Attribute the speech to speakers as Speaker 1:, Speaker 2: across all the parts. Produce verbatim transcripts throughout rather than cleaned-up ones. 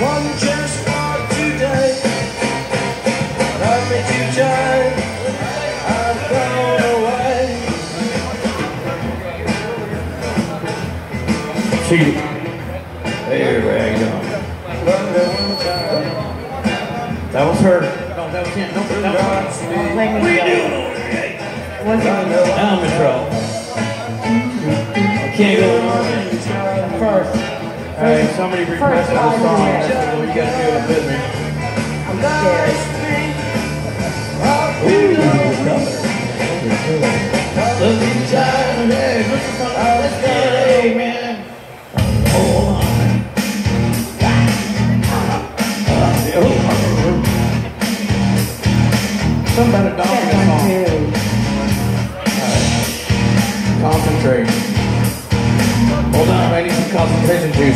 Speaker 1: One just for today. Love me too tight. I've gone away. Cheated. Hey, ragdoll. That was her. No, that was him. No, that was me. What are you doing over there? What's on the Almondro? I can't go on first. Alright, somebody requested this song. I said, well, you gotta do it with me. I'm scared. Ooh, look inside the head. Let's get it, man. Hold on. Something about a dog in the song. Alright. Concentrate. Hold on, I need some concentration juice.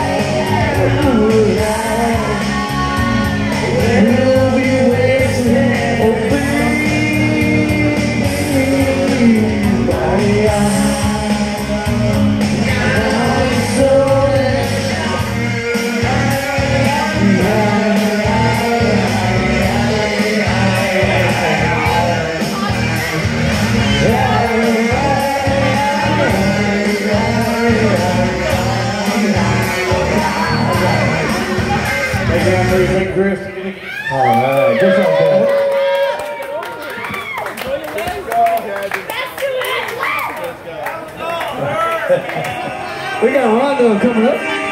Speaker 2: We'll be wasting
Speaker 1: Grand Prix Saint Chris.
Speaker 2: All right, just like that. We got Rondo coming up.